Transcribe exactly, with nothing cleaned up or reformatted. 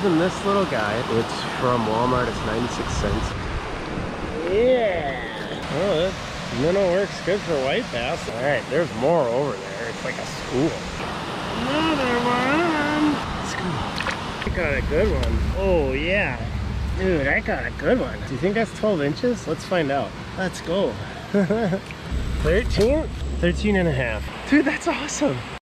using this little guy. It's from Walmart. It's ninety-six cents. Yeah. Oh, that minnow works good for white bass. All right, there's more over there. It's like a school. Another one. Let's go. I got a good one. Oh yeah. Dude, I got a good one. Do you think that's twelve inches? Let's find out. Let's go. thirteen? thirteen and a half. Dude, that's awesome.